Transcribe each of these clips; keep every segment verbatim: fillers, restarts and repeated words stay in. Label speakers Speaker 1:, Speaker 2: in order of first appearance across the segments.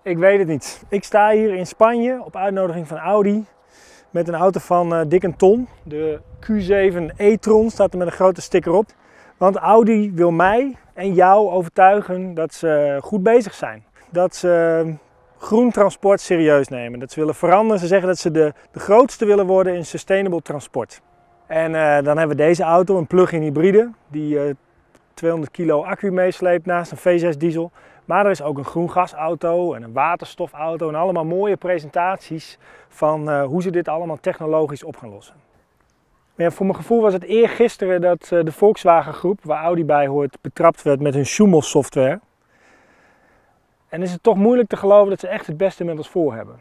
Speaker 1: Ik weet het niet. Ik sta hier in Spanje op uitnodiging van Audi met een auto van uh, dik een ton. De Q zeven e-tron staat er met een grote sticker op. Want Audi wil mij en jou overtuigen dat ze goed bezig zijn. Dat ze groen transport serieus nemen. Dat ze willen veranderen. Ze zeggen dat ze de, de grootste willen worden in sustainable transport. En uh, dan hebben we deze auto, een plug-in hybride, die uh, tweehonderd kilo accu meesleept naast een V zes diesel. Maar er is ook een groen gasauto en een waterstofauto en allemaal mooie presentaties van uh, hoe ze dit allemaal technologisch op gaan lossen. Maar ja, voor mijn gevoel was het eergisteren dat uh, de Volkswagen groep, waar Audi bij hoort, betrapt werd met hun Schumel software. En is het toch moeilijk te geloven dat ze echt het beste met ons voor hebben.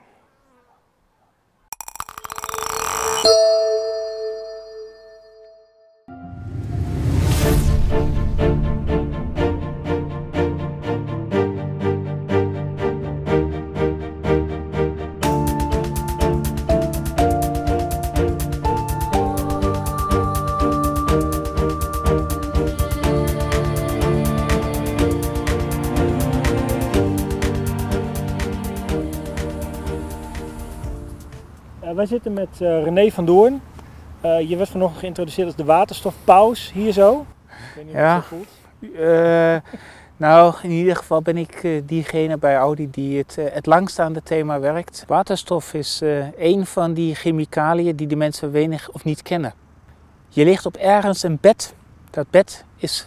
Speaker 1: Uh, wij zitten met uh, René van Doorn. Uh, je werd vanochtend geïntroduceerd als de waterstofpaus, hier zo. Ik weet niet hoe
Speaker 2: ja.
Speaker 1: je het voelt.
Speaker 2: Uh, nou, in ieder geval ben ik uh, diegene bij Audi die het, uh, het langst aan het thema werkt. Waterstof is uh, een van die chemicaliën die de mensen weinig of niet kennen. Je ligt op ergens een bed. Dat bed is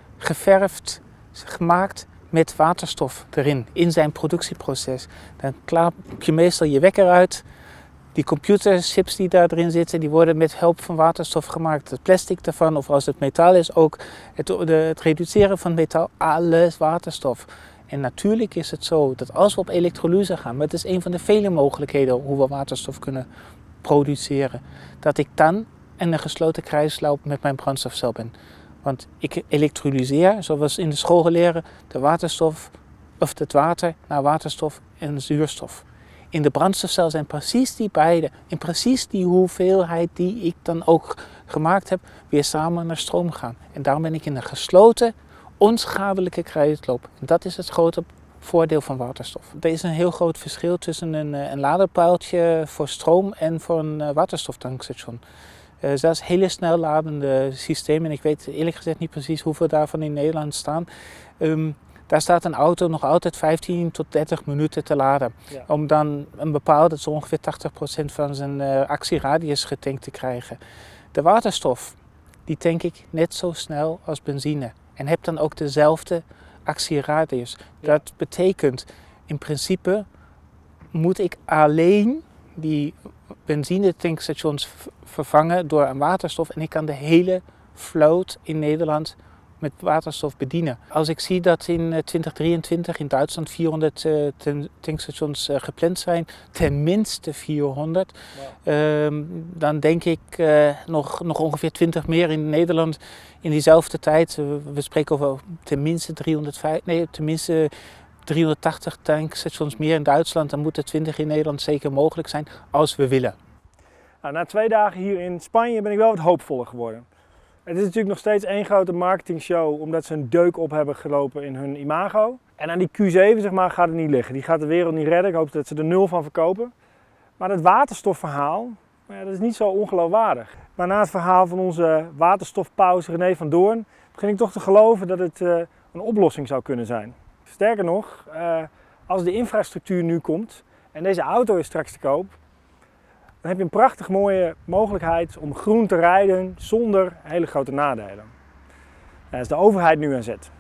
Speaker 2: geverfd, gemaakt met waterstof erin, in zijn productieproces. Dan klap je meestal je wekker uit. Die computerchips die daarin zitten, die worden met hulp van waterstof gemaakt. Het plastic daarvan, of als het metaal is, ook het, de, het reduceren van metaal, alles waterstof. En natuurlijk is het zo dat als we op elektrolyse gaan, maar het is een van de vele mogelijkheden hoe we waterstof kunnen produceren, dat ik dan in een gesloten krijgsloop met mijn brandstofcel ben. Want ik elektrolyseer, zoals in de school leren, de waterstof, of het water naar waterstof en zuurstof. In de brandstofcel zijn precies die beide, in precies die hoeveelheid die ik dan ook gemaakt heb, weer samen naar stroom gaan. En daarom ben ik in een gesloten, onschadelijke krijgsloop. En dat is het grote voordeel van waterstof. Er is een heel groot verschil tussen een, een laderpaaltje voor stroom en voor een waterstoftankstation. Uh, dat is hele snel ladende systeem en ik weet eerlijk gezegd niet precies hoeveel daarvan in Nederland staan. Um, Daar staat een auto nog altijd vijftien tot dertig minuten te laden. Ja. Om dan een bepaalde, zo ongeveer tachtig procent van zijn uh, actieradius getankt te krijgen. De waterstof, die tank ik net zo snel als benzine. En heb dan ook dezelfde actieradius. Ja. Dat betekent, in principe moet ik alleen die benzinetankstations vervangen door een waterstof. En ik kan de hele vloot in Nederland met waterstof bedienen. Als ik zie dat in twintig drieëntwintig in Duitsland vierhonderd uh, tankstations uh, gepland zijn, tenminste vierhonderd, wow. uh, dan denk ik uh, nog, nog ongeveer twintig meer in Nederland in diezelfde tijd. Uh, we spreken over tenminste, driehonderdvijftig, nee, tenminste driehonderdtachtig tankstations meer in Duitsland. Dan moeten twintig in Nederland zeker mogelijk zijn als we willen.
Speaker 1: Nou, na twee dagen hier in Spanje ben ik wel wat hoopvoller geworden. Het is natuurlijk nog steeds één grote marketingshow omdat ze een deuk op hebben gelopen in hun imago. En aan die Q zeven zeg maar, gaat het niet liggen. Die gaat de wereld niet redden. Ik hoop dat ze er nul van verkopen. Maar het waterstofverhaal, ja, dat is niet zo ongeloofwaardig. Maar na het verhaal van onze waterstofpaus René van Doorn begin ik toch te geloven dat het uh, een oplossing zou kunnen zijn. Sterker nog, uh, als de infrastructuur nu komt en deze auto is straks te koop, dan heb je een prachtig mooie mogelijkheid om groen te rijden zonder hele grote nadelen. Daar is de overheid nu aan zet.